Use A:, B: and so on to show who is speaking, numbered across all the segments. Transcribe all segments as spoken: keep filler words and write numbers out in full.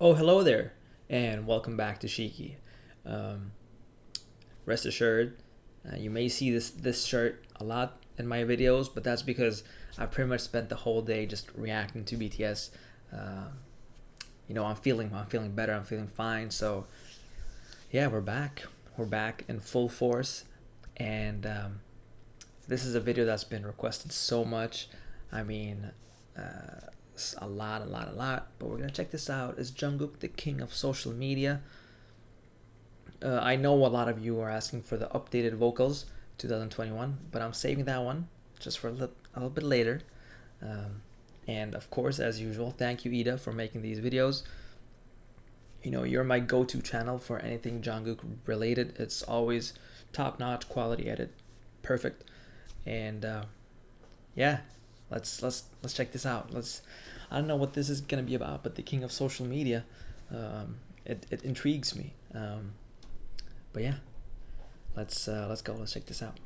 A: Oh, hello there, and welcome back to Shiki. Um, Rest assured, uh, you may see this this shirt a lot in my videos, but that's because I pretty much spent the whole day just reacting to B T S. Uh, you know, I'm feeling I'm feeling better. I'm feeling fine. So yeah, we're back. We're back in full force, and um, this is a video that's been requested so much. I mean. Uh, a lot, a lot, a lot. But we're gonna check this out. Is Jungkook the king of social media? Uh, I know a lot of you are asking for the updated vocals twenty twenty-one, but I'm saving that one just for a little, a little bit later. Um, and of course, as usual, thank you, Ida, for making these videos. You know, you're my go-to channel for anything Jungkook related. It's always top-notch quality edit, perfect. And uh, yeah, let's let's let's check this out. Let's. I don't know what this is gonna be about, but the king of social media, um, it it intrigues me. Um, but yeah, let's uh, let's go. Let's check this out.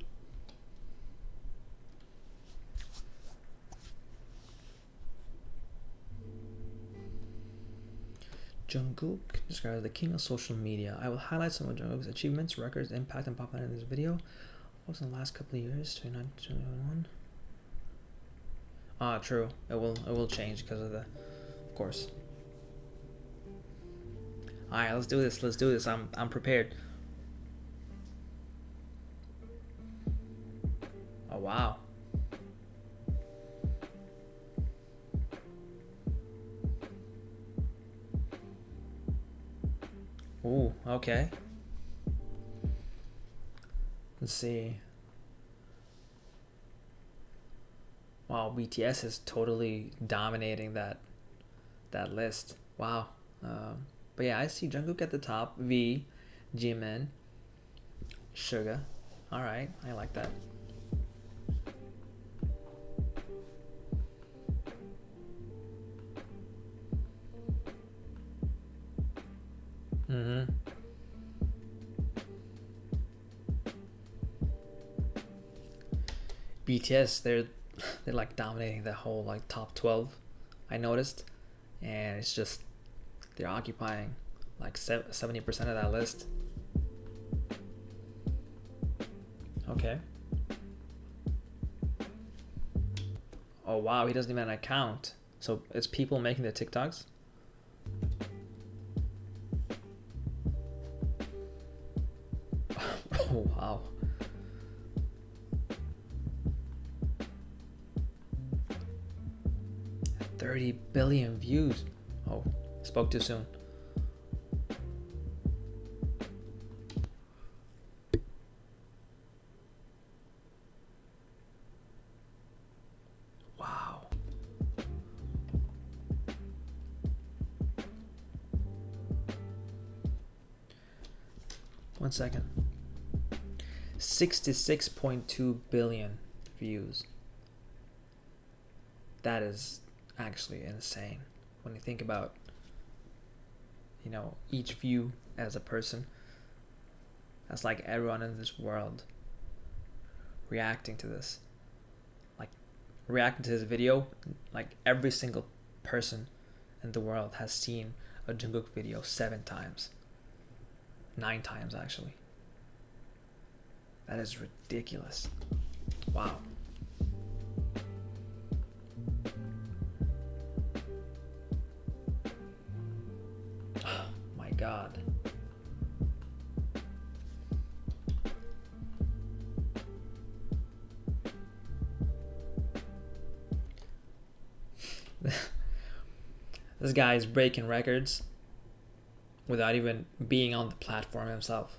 A: Jungkook described as the king of social media. I will highlight some of Jungkook's achievements, records, impact, and popularity in this video. What was in the last couple of years? twenty-nine, twenty-one. Ah, true. It will it will change because of the, of course. All right, let's do this. Let's do this. I'm I'm prepared. Oh wow. Ooh, okay. Let's see. Wow, B T S is totally dominating that that list. Wow. Um, but yeah, I see Jungkook at the top. V, Jimin, Suga. All right, I like that. Mm-hmm. B T S, they're they're like dominating the whole like top twelve. I noticed, and it's just they're occupying like seventy percent of that list. Okay. Oh wow, he doesn't even have an account. So it's people making the TikToks. Oh wow. thirty billion views. Oh, spoke too soon. Wow. One second. sixty-six point two billion views. That is actually insane when you think about, you know, each view as a person. That's like everyone in this world reacting to this, like reacting to this video. Like every single person in the world has seen a Jungkook video seven times, nine times actually. That is ridiculous. Wow. My God. This guy is breaking records without even being on the platform himself.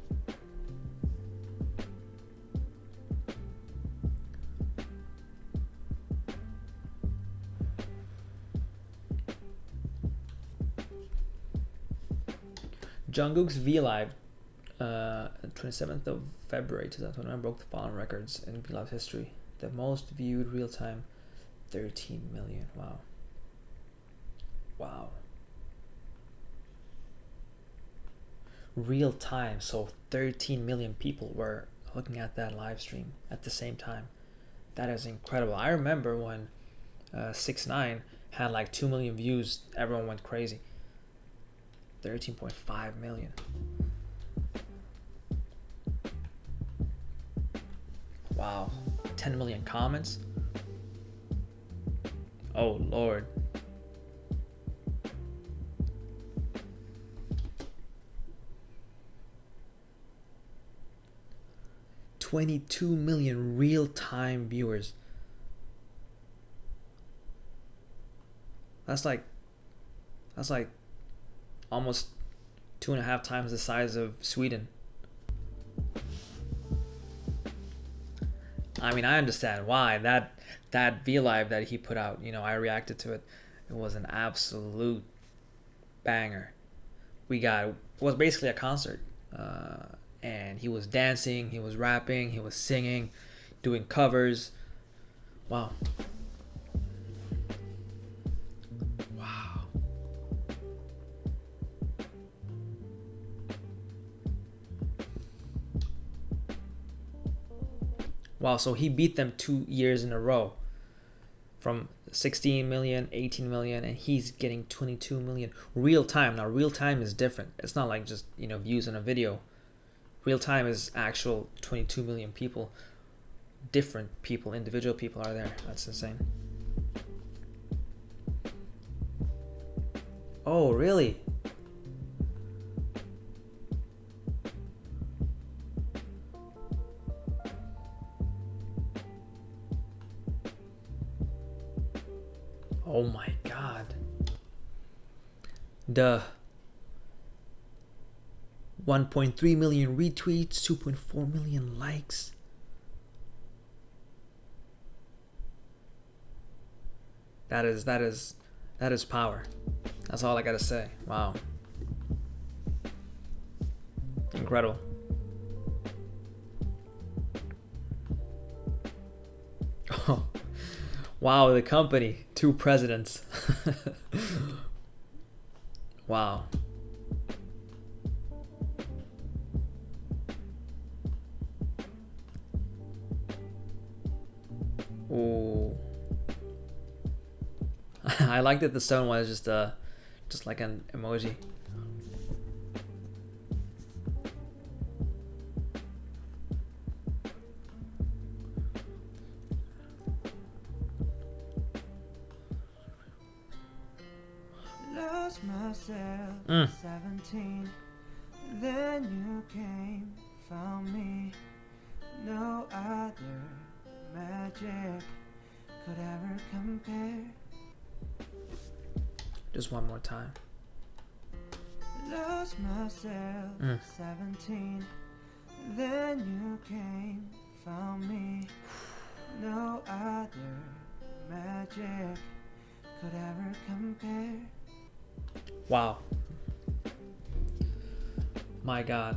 A: Jungkook's V Live, uh, twenty-seventh of February two thousand twenty-one, broke the following records in V Live history. The most viewed real time, thirteen million. Wow. Wow. Real time, so thirteen million people were looking at that live stream at the same time. That is incredible. I remember when uh, six nine had like two million views, everyone went crazy. thirteen point five million. Wow. ten million comments. Oh Lord. twenty-two million real-time viewers. That's like that's like almost two and a half times the size of Sweden. I mean, I understand why that that V Live that he put out, you know, I reacted to it. It was an absolute banger. We got, it was basically a concert, uh, and he was dancing, he was rapping, he was singing, doing covers. Wow. Wow. Wow, so he beat them two years in a row from sixteen million, eighteen million, and he's getting twenty-two million real time. Now, real time is different. It's not like just, you know, views on a video. Real time is actual twenty-two million people. Different people, individual people are there. That's insane. Oh, really? Oh my God. Duh. one point three million retweets, two point four million likes. That is, that is, that is power. That's all I gotta say. Wow. Incredible. Oh. Wow, the company, two presidents. Wow. Ooh. I like that the stone was just uh just like an emoji.
B: Lost myself
A: Mm.
B: seventeen, then you came, found me. No other magic could ever compare.
A: Just one more time.
B: Lost myself
A: Mm.
B: seventeen, then you came, found me. No other magic could ever compare.
A: Wow. My God.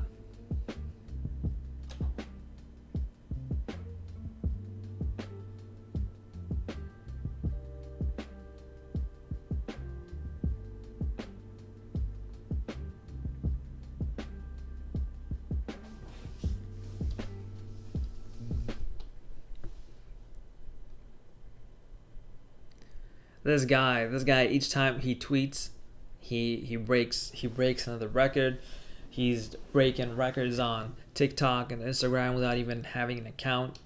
A: This guy, this guy, each time he tweets, he he breaks he breaks another record. He's breaking records on TikTok and Instagram without even having an account.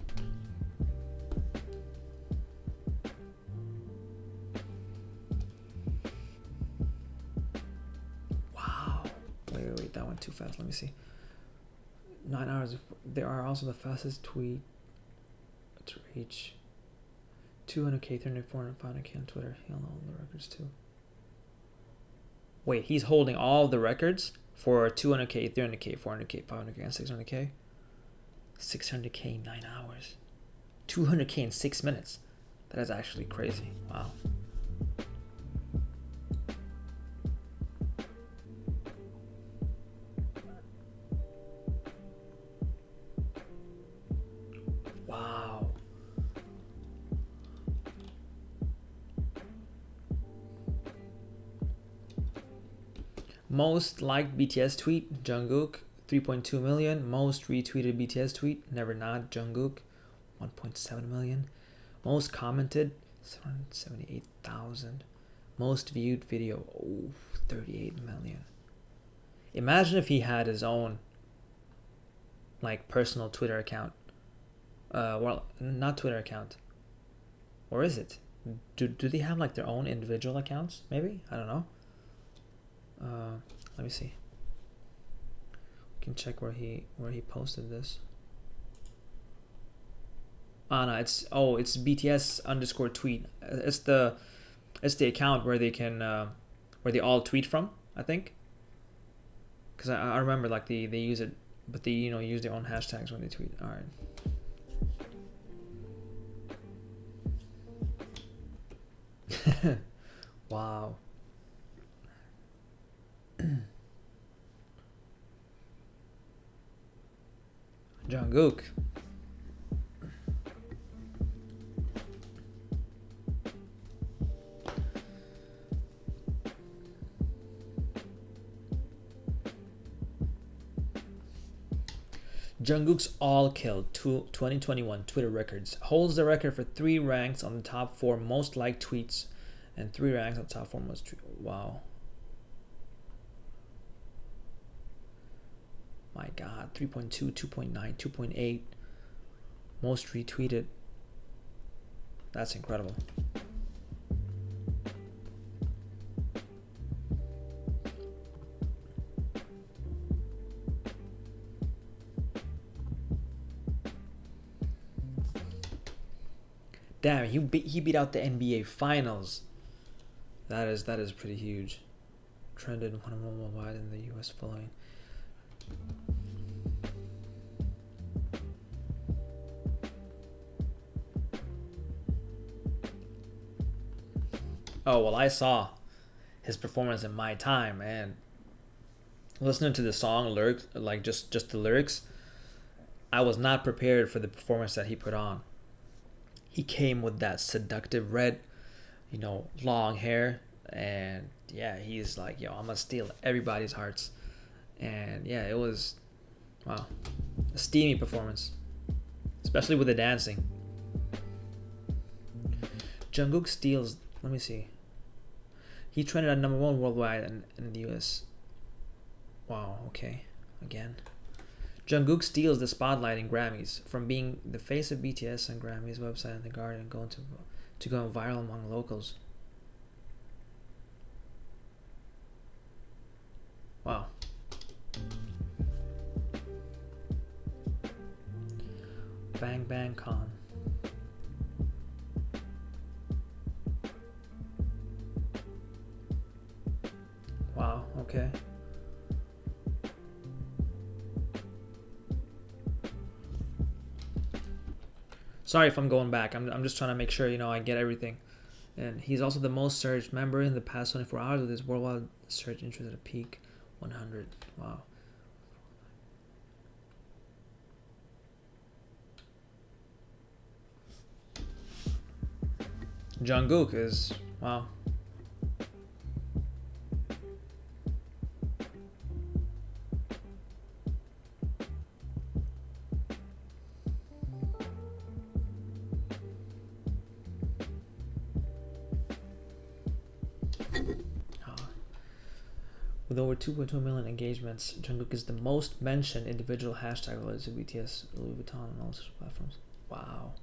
A: Wow. Wait, wait, wait, that went too fast. Let me see. Nine hours. They are also the fastest tweet to reach two hundred K, three hundred, four hundred, five hundred K on Twitter. He'll know all the records too. Wait, he's holding all the records for two hundred K, three hundred K, four hundred K, five hundred K, and six hundred K? six hundred K in nine hours. two hundred K in six minutes. That is actually crazy. Wow. Wow. Most liked B T S tweet, Jungkook, three point two million. Most retweeted B T S tweet, Never Not, Jungkook, one point seven million. Most commented, seven hundred seventy-eight thousand. Most viewed video, oh, thirty-eight million. Imagine if he had his own like personal Twitter account. Uh, well, not Twitter account. Or is it? Do do they have like their own individual accounts? Maybe, I don't know. Uh, let me see. We can check where he where he posted this. Oh no, it's oh it's B T S underscore tweet. It's the it's the account where they can uh, where they all tweet from, I think. Because I, I remember like they, they use it, but they you know use their own hashtags when they tweet. All right. Wow. Jungkook. Jungkook's All Kill twenty twenty-one Twitter records holds the record for three ranks on the top four most liked tweets and three ranks on the top four most tweets. Wow. My God, three point two, two point nine, two point eight most retweeted. That's incredible. Damn, he beat, he beat out the N B A Finals. That is that is pretty huge. Trended one worldwide in the U S following. Oh well, I saw his performance in My Time, and listening to the song lyrics, like just just the lyrics, I was not prepared for the performance that he put on. He came with that seductive red, you know, long hair, and yeah, he's like, yo, I'm gonna steal everybody's hearts. And yeah, it was, wow, a steamy performance, especially with the dancing. Jungkook steals, let me see. He trended at number one worldwide and in the U S. Wow, okay, again. Jungkook steals the spotlight in Grammys, from being the face of B T S on Grammys website and The Guardian, going to to going viral among locals. Wow. Bang Bang Con. Wow, okay. Sorry if I'm going back. I'm, I'm just trying to make sure, you know, I get everything. And he's also the most searched member in the past twenty-four hours, with his worldwide search interest at a peak one hundred. Wow. Jungkook is, wow. With over two point two million engagements, Jungkook is the most mentioned individual hashtag related to B T S, Louis Vuitton, and all social platforms. Wow.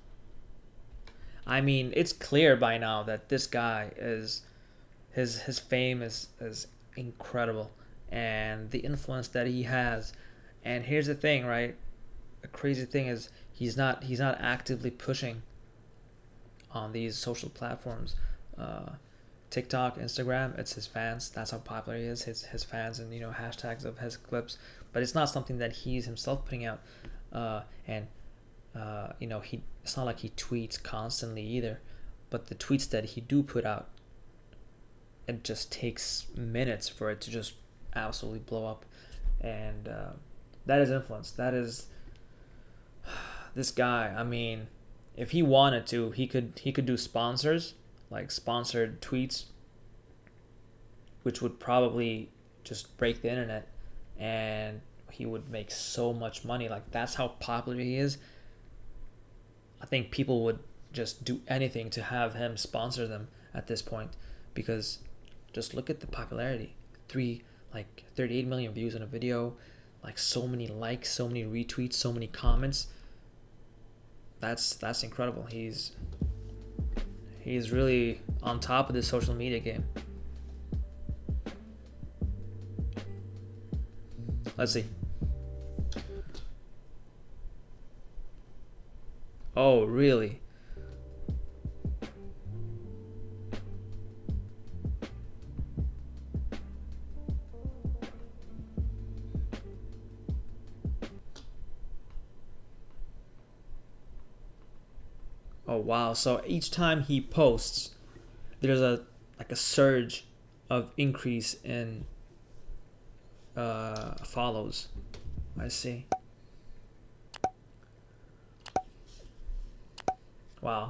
A: I mean, it's clear by now that this guy is, his his fame is is incredible, and the influence that he has. And here's the thing, right? A crazy thing is he's not he's not actively pushing on these social platforms. Uh, TikTok, Instagram, it's his fans. That's how popular he is. His his fans and, you know, hashtags of his clips. But it's not something that he's himself putting out. Uh, and uh, you know, he it's not like he tweets constantly either. But the tweets that he do put out, it just takes minutes for it to just absolutely blow up. And uh, that is influence. That is this guy. I mean, if he wanted to, he could he could do sponsors. Like sponsored tweets, which would probably just break the internet, and he would make so much money. Like, that's how popular he is. I think people would just do anything to have him sponsor them at this point, because just look at the popularity. Three like thirty-eight million views on a video, like so many likes, so many retweets, so many comments. That's that's incredible. He's he's really on top of the social media game. Let's see. Oh, really? Oh wow, so each time he posts, there's a like a surge of increase in uh, follows. I see. Wow.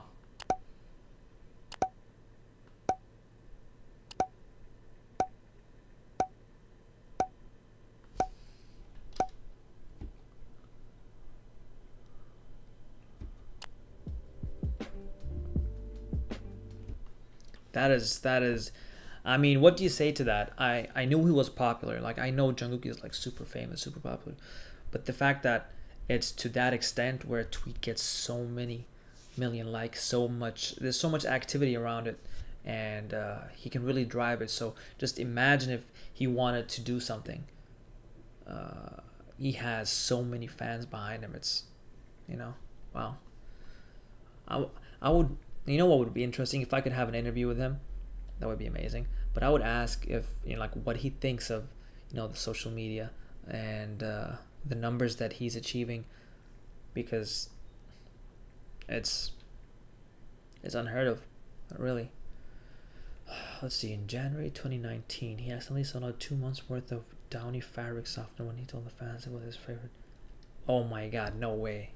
A: That is that is I mean, what do you say to that? I I knew he was popular. Like I know Jungkook is like super famous, super popular. But the fact that it's to that extent where a tweet gets so many million likes, so much there's so much activity around it, and uh, he can really drive it. So just imagine if he wanted to do something. Uh, he has so many fans behind him. It's, you know, wow. I, I would, you know what would be interesting if I could have an interview with him. That would be amazing. But I would ask if, you know, like what he thinks of, you know, the social media and uh, the numbers that he's achieving, because it's it's unheard of, really. Let's see. In January twenty nineteen, he accidentally sold out two months worth of Downy fabric softener when he told the fans it was his favorite. Oh my God! No way.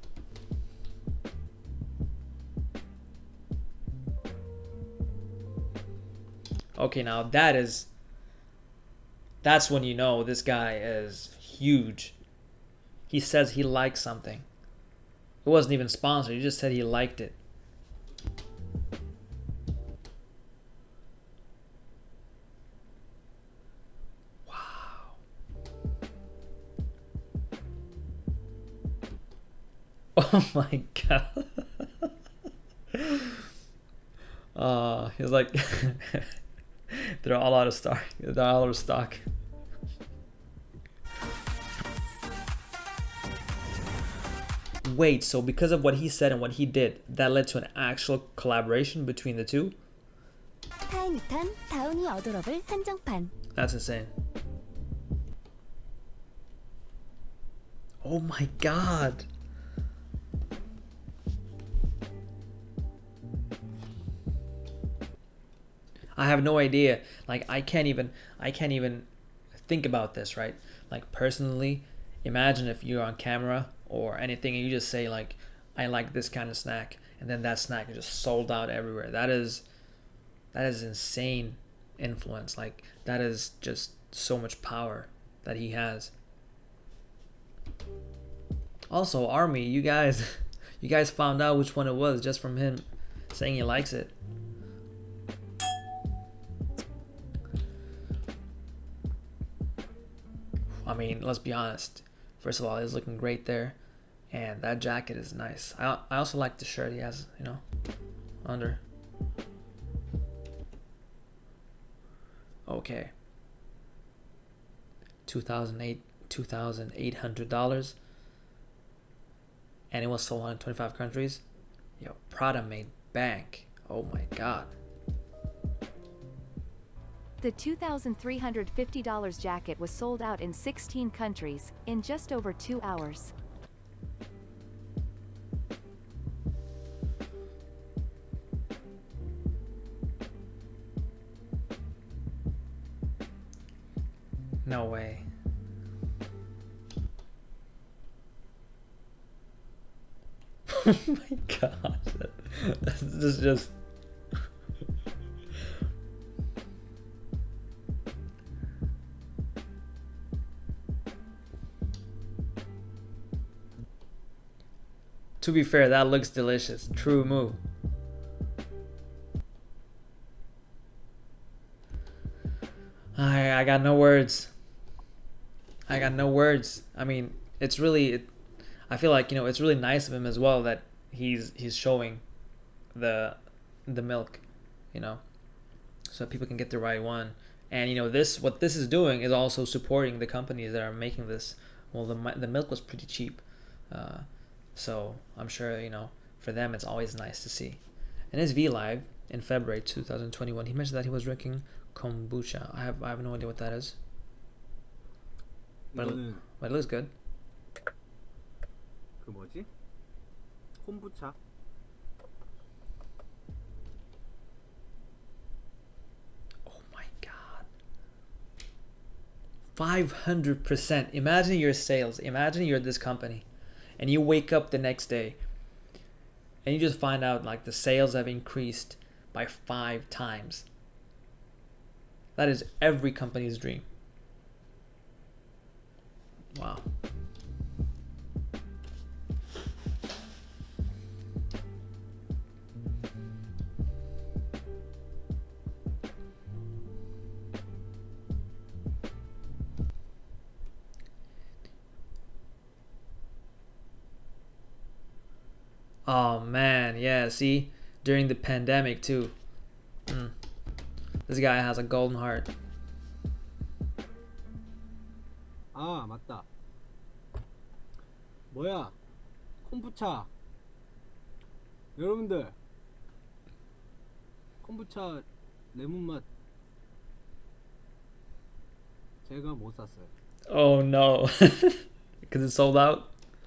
A: Okay, now that is, that's when you know this guy is huge. He says he likes something. It wasn't even sponsored. He just said he liked it. Wow. Oh my God. Uh, he's like, they're all out of stock. They're all out of stock. Wait, so because of what he said and what he did, that led to an actual collaboration between the two? That's insane. Oh my God. I have no idea. Like I can't even I can't even think about this, right? Like personally, imagine if you're on camera or anything and you just say like, I like this kind of snack, and then that snack is just sold out everywhere. That is that is insane influence. Like that is just so much power that he has. Also, Army, you guys you guys found out which one it was just from him saying he likes it. I mean, let's be honest. First of all, he's looking great there, and that jacket is nice. I I also like the shirt he has, you know, under. Okay. Two thousand eight, two thousand eight hundred dollars, and it was sold in twenty-five countries. Yo, Prada made bank. Oh my God.
C: The two thousand three hundred fifty dollar jacket was sold out in sixteen countries, in just over two hours.
A: No way. Oh my God. This is just... To be fair, that looks delicious. True move. I I got no words. I got no words. I mean, it's really. It, I feel like you know it's really nice of him as well that he's he's showing the the milk, you know, so people can get the right one. And you know this what this is doing is also supporting the companies that are making this. Well, the the milk was pretty cheap, uh, so I'm sure you know for them it's always nice to see. In his V Live in February two thousand twenty-one, he mentioned that he was drinking kombucha. I have I have no idea what that is, but,
D: 이거는
A: but it looks good.
D: 그 뭐지? 콤부차.
A: Oh my god. five hundred percent. Imagine your sales. Imagine you're this company and you wake up the next day and you just find out like the sales have increased by five times. That is every company's dream. Wow. Oh man, yeah, see? During the pandemic too. Mm. This guy has a golden heart.
D: 아 맞다. 뭐야? 콤부차. 여러분들 콤부차 레몬 맛 제가 못 샀어요.
A: Oh no. Because it's sold out?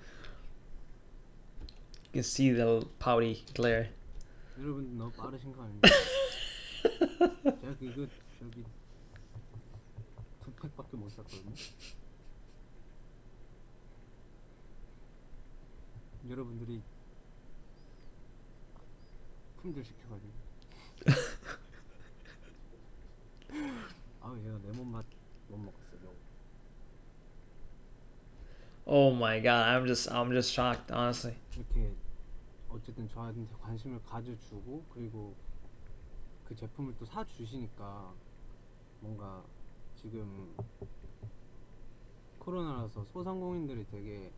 A: You can see the pouty glare.
D: 여러분 너무 빠르신 거 아닙니까? 제가 이거 저기 두 팩밖에 못 샀거든요. 여러분들이 품절 시켜가지고. 아우 얘가 레몬 맛 못 먹었어요.
A: Oh my god, I'm just I'm just shocked, honestly.
D: 이렇게 어쨌든 저한테 관심을 가져주고 그리고 그 제품을 또 사주시니까 뭔가 지금 코로나라서 소상공인들이 되게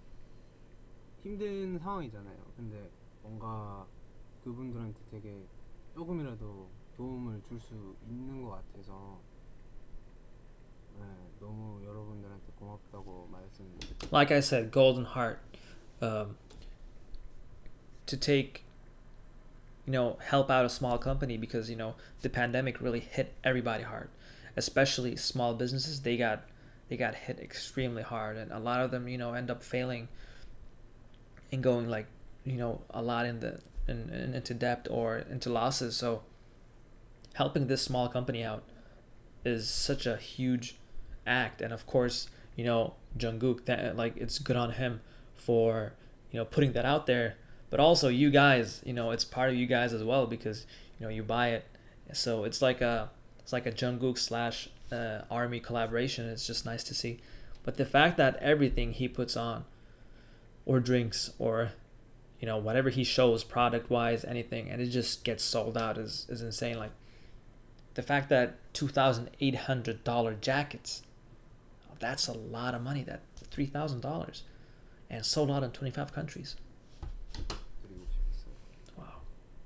D: 힘든 상황이잖아요. 근데 뭔가 그분들한테 되게 조금이라도 도움을 줄 수 있는 것 같아서 네, 너무 여러분들한테 고맙다고 말씀드립니다.
A: Like I said, golden heart. Um, to take, you know, help out a small company because, you know, the pandemic really hit everybody hard, especially small businesses. They got they got hit extremely hard, and a lot of them, you know, end up failing and going like, you know, a lot in the in, in into debt or into losses. So helping this small company out is such a huge act. And of course, you know, Jungkook, that like it's good on him for, you know, putting that out there. But also you guys, you know, it's part of you guys as well because, you know, you buy it. So it's like a it's like a Jungkook slash uh, Army collaboration. It's just nice to see. But the fact that everything he puts on or drinks or, you know, whatever he shows product wise, anything, and it just gets sold out is, is insane. Like the fact that two thousand eight hundred dollars jackets, that's a lot of money. That three thousand dollars and sold out in twenty-five countries.
D: 드리고 싶었어요.
A: Wow.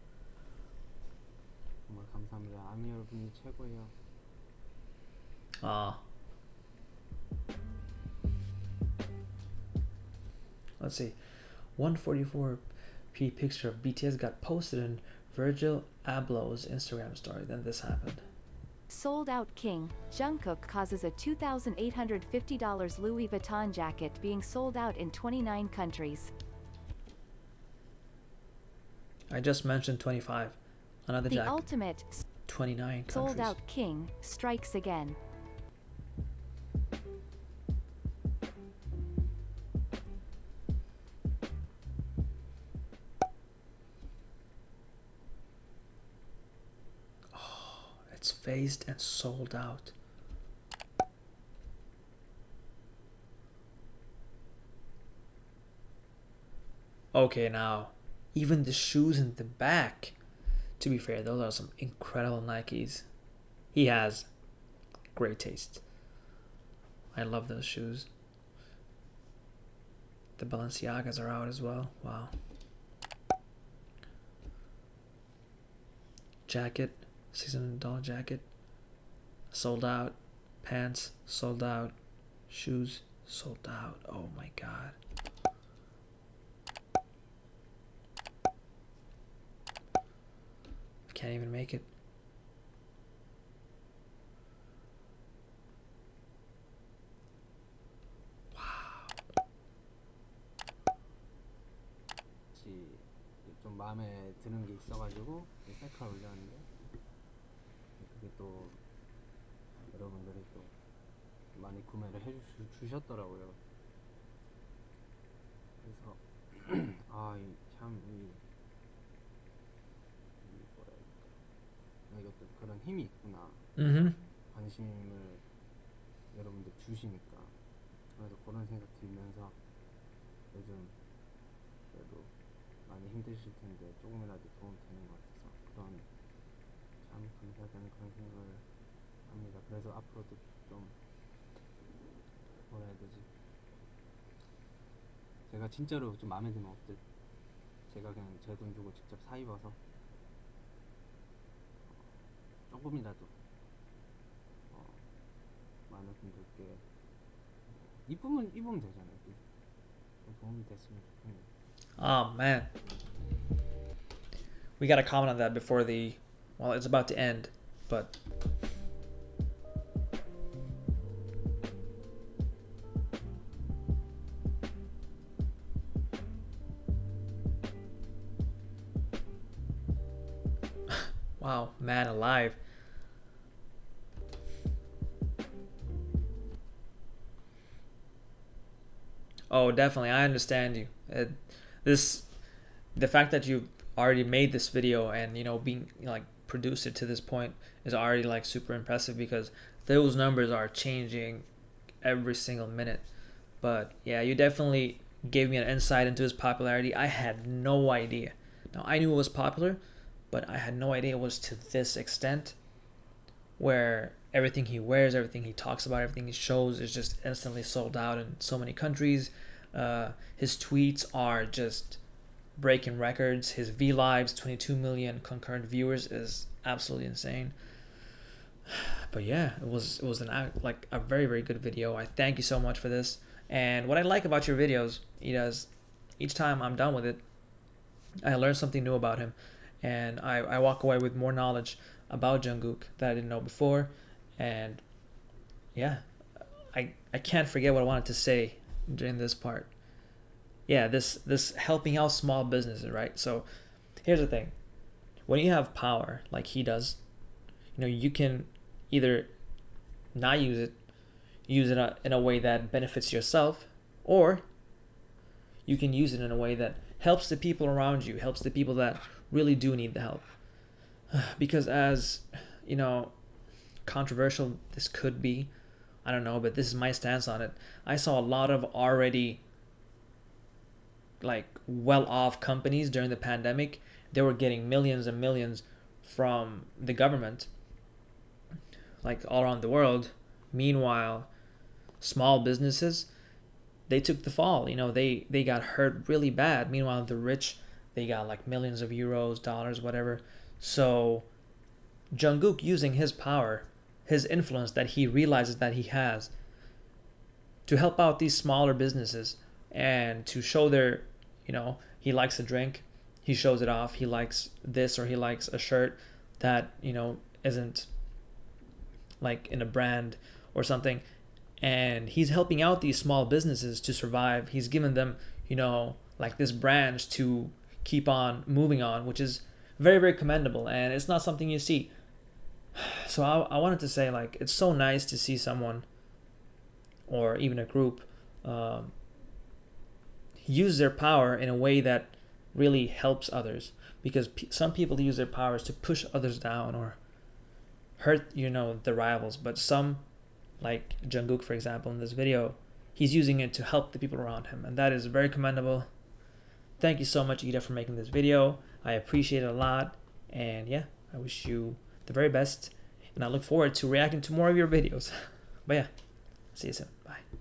D: 정말 감사합니다. 아미 여러분이 최고예요.
A: Ah. Let's see. one forty-four p picture of B T S got posted in Virgil Abloh's Instagram story. Then this happened.
C: Sold Out King, Jungkook causes a two thousand eight hundred fifty dollars Louis Vuitton jacket being sold out in twenty-nine countries.
A: I just mentioned twenty-five. Another
C: The
A: jacket.
C: ultimate
A: twenty-nine countries.
C: Sold Out King strikes again.
A: It's phased and sold out. Okay, now even the shoes in the back. To be fair, those are some incredible Nikes. He has great taste. I love those shoes. The Balenciagas are out as well. Wow. Jacket, six hundred dollar jacket, sold out. Pants, sold out. Shoes, sold out. Oh my god. Can't even make it.
D: 혹시 좀 마음에 드는 게 있어가지고 셀카 올렸는데 그게 또 여러분들이 또 많이 구매를 해주셨더라고요. 그래서 아참이 뭐라 해야 이것도 그런 힘이 있구나.
A: Mm-hmm.
D: 관심을 여러분들 주시니까 그래서 그런 생각 들면서 요즘 그래도 많이 힘드실 텐데 조금이라도 도움 되는 것 같아서 그런 참 감사하다는 그런 생각을 합니다. 그래서 앞으로도 좀 뭐라 해야 되지? 제가 진짜로 좀 마음에 드는 옷들 제가 그냥 제 돈 주고 직접 사 입어서 조금이라도 어, 많은 분들께 어, 이쁘면 입으면 되잖아요. 좀 도움이 됐으면 좋겠네요.
A: Oh man. We gotta comment on that before the, well, it's about to end, but wow, man alive. Oh, definitely. I understand you. It, this, the fact that you've already made this video and, you know, being, you know, like produced it to this point is already like super impressive because those numbers are changing every single minute. But yeah, you definitely gave me an insight into his popularity. I had no idea. Now, I knew it was popular, but I had no idea it was to this extent where everything he wears, everything he talks about, everything he shows is just instantly sold out in so many countries. Uh, his tweets are just breaking records. His V Lives, twenty-two million concurrent viewers, is absolutely insane. But yeah, it was it was an like a very very good video. I thank you so much for this. And what I like about your videos, he does, each time I'm done with it, I learn something new about him, and I, I walk away with more knowledge about Jungkook that I didn't know before. And yeah, I I can't forget what I wanted to say during this part. Yeah, this this helping out small businesses, right? So here's the thing. When you have power like he does, you know, you can either not use it, use it in a way that benefits yourself, or you can use it in a way that helps the people around you, helps the people that really do need the help. Because as, you know, controversial this could be, I don't know, but this is my stance on it. I saw a lot of already like well-off companies during the pandemic. They were getting millions and millions from the government, like all around the world. Meanwhile, small businesses, they took the fall. You know, they they got hurt really bad. Meanwhile, the rich, they got like millions of euros, dollars, whatever. So Jungkook, using his power, his influence that he realizes that he has, to help out these smaller businesses and to show their, you know, he likes a drink, he shows it off, he likes this, or he likes a shirt that, you know, isn't like in a brand or something, and he's helping out these small businesses to survive. He's given them, you know, like this branch to keep on moving on, which is very, very commendable, and it's not something you see. So I, I wanted to say, like, it's so nice to see someone or even a group um, use their power in a way that really helps others, because p- some people use their powers to push others down or hurt, you know, the rivals, but some, like Jungkook, for example, in this video, he's using it to help the people around him, and that is very commendable. Thank you so much, Ida, for making this video. I appreciate it a lot, and yeah, I wish you the very best, and I look forward to reacting to more of your videos. But yeah, See you soon. Bye.